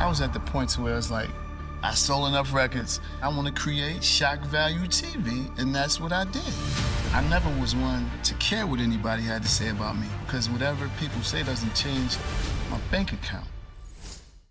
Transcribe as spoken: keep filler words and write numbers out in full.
I was at the point where it's like, I sold enough records. I want to create shock value T V, and that's what I did. I never was one to care what anybody had to say about me, because whatever people say doesn't change my bank account.